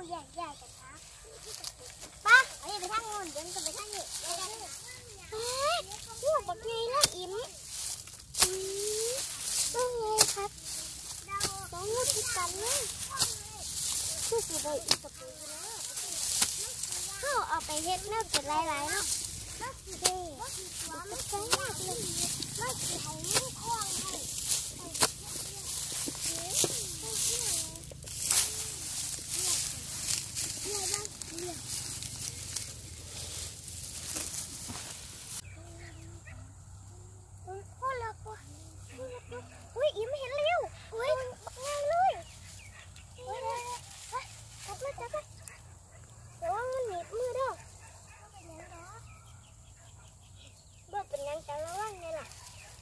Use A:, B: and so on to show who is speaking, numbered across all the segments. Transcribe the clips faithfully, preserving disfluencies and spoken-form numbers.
A: แยกแยกกันนะป้าเอาไปทางโน้นเดินกันไปทางนี้เฮ้ยลูกบักไงนะอิ่มอืมต้องไงครับสองลูกติดกันเลยคือสิได้อีกกับปูนะเขาเอาไปเฮ็ดแล้วจะหลายๆเนาะเด้จะใช้มากเลยไม่สิให้ลูกคล้องให้อุ้ยอิ่มเห็นเร็วอุ้ยง่ายเลยจับเลยจับเลยแต่ว่ามันเหน็บมือเด้อเบิกเป็นยังจังระวังเนี่ยล่ะ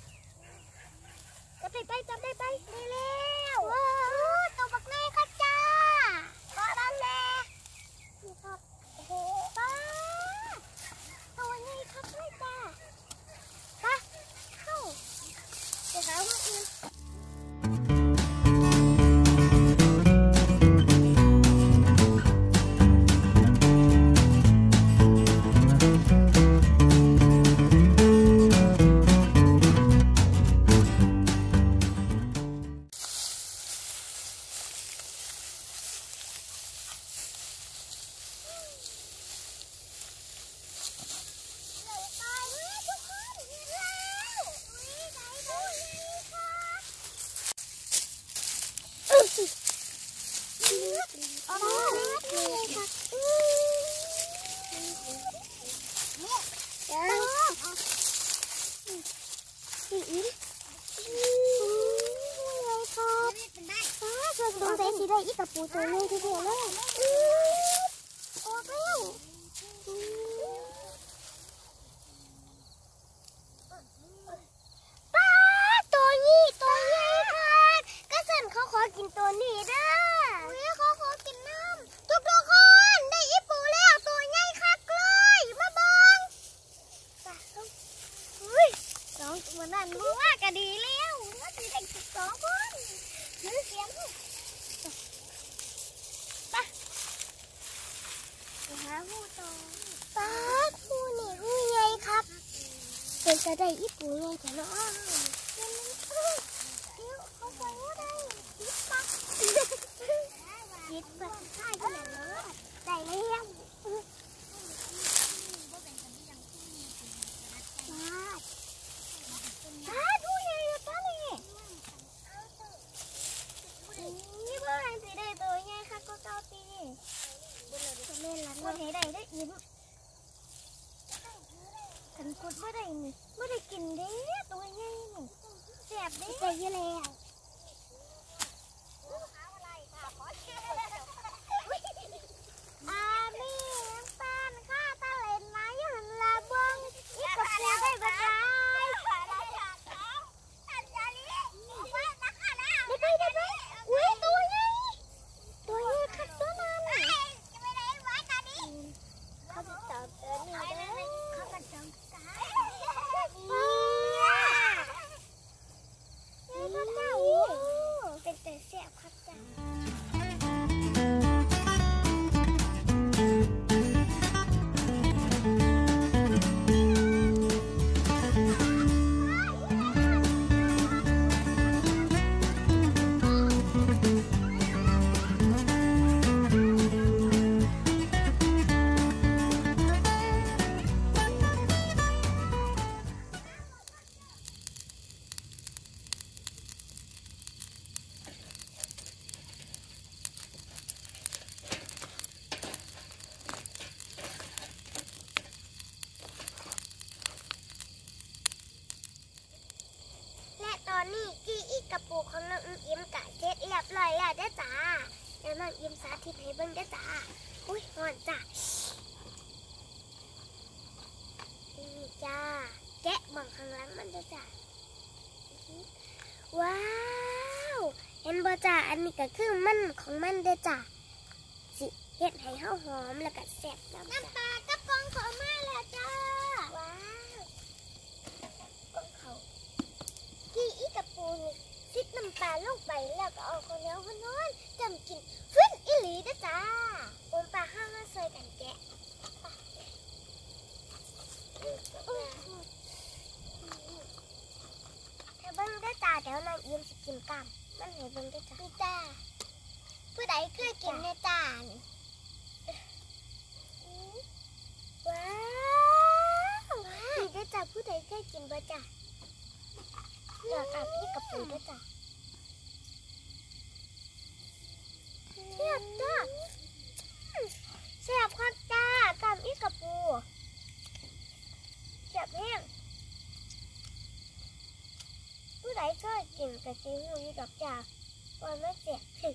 A: จับได้ไปจับได้ไปได้แล้วว้าวตัวบักเน่ค่ะจ้าก็ดันแน่นี่ครับโอ้โหป้าตัวใหญ่ครับเลยจ้าป้าเข้าเดี๋ยวเขามาอื่นสีได้อีกกับปูตัวนึงทีเดียวเลยออกแล้วป้าตัวนี้ตัวใหญ่ค่ะก็สั่นเขาขอกินตัวนี้เด้อเขาขอกินน้ำทุกทุกคนได้อีปูแล้วตัวใหญ่คักเลยมาบังอุ้ยสองตัวนั้นรู้ว่าก็ดีแล้วว่าจะได้สิบสองคนยื้อเสียงหาหูโตป้าหูนี่หูใหญ่ครับเป็นจะได้อีปูใหญ่แต่เนาะเดี๋ยวเขาใส่หูได้ยิบปักยิบปักใช่ก็เลยเนาะได้แล้วป้าหูใหญ่ป้านี่นี่เพื่อนสิได้ตัวใหญ่ค่ะก็เก้าปีเล่นละคนให้ได้ได้อิ่มกันกดไม่ได้นี่ไม่ได้กินเด้ตัวใหญ่นี่แสบเด้ใจเยอะแล้วอามีน้ำตาลข้าตาเล่นมาอยู่หันลาเบิ้งอีกกับปูได้แบบไรได้ไปได้ไปอุ้ยตัวใหญ่ตัวใหญ่ขัดตัวนั้นเขาจะจับเดินนี่เด้อเขาจะจับกันว้าวนี่พ่อเจ้าเป็นแต่เสียบครับจ้าตอนนี้กี้อีกกระปุกของน้องอิ่มกะเสร็จเรียบร้อยแล้วเด้อจ้าเดี๋ยวน้องอิ่มสาธิตให้เบิ่งเด้อจ้าอุ้ยหอนจ้านี่จ้าแกะบังข้างหลังมันเด้อจ้าว้าวเห็นบ่จ้าอันนี้ก็คือมันของมันเด้อจ้าสิเฮ็ดให้เฮาหอมแล้วก็แซ่บน้ำปลากระป๋องของมาแล้วจ้าว้าวก้องเขากี้อีกระปูนี่ซิดน้ำปลาลงไปแล้วก็เอาข้าวเหนียวข้าวนอนจำกินฟื้นอิหลีเด้อจ้ากินในจานว้าวนี่ได้จ้ะผู้ใดเคยกินบ่จ้ะเดี๋ยวกับพี่กับปู่ด้วยจ้ะเสียบจ้ะเสียบครับจ้ากับพี่กับปู่เสียบแห้งผู้ใดเคยกินกับซีอิ๊วอยู่ดอกจ้ะว่าไม่เสียบถึง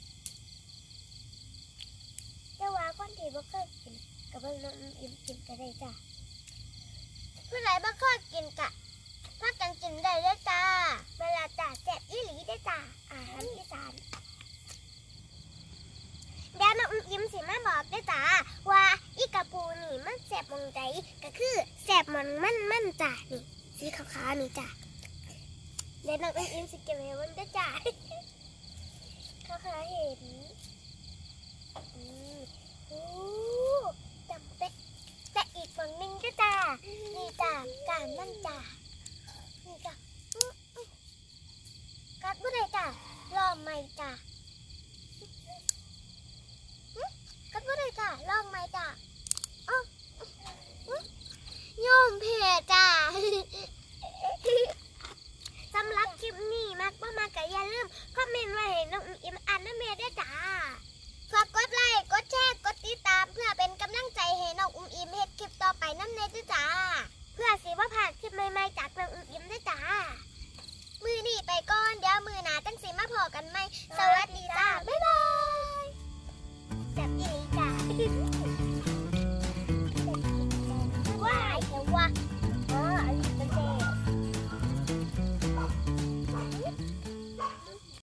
A: แต่ว่าคนที่บ่เคยกินกับเบิ่งน้องอิ่มกินก็ได้จ้ะผู้ใดบ่เคยกินกะพักกันกินได้เลยจ้าเวลาจ้าแซ่บอีหลีได้จ้าอาหารอีสานเดี๋ยวน้องอิ่มสิมาบอกได้จ้าว่าอีกระปูนี่มันแซ่บมองใจก็คือแซ่บมันมันมันจ้านี่สีขาวๆนี่จ้าเดี๋ยวน้องอิ่มสิเก็บไว้บนได้จ้าเขาเคยเห็น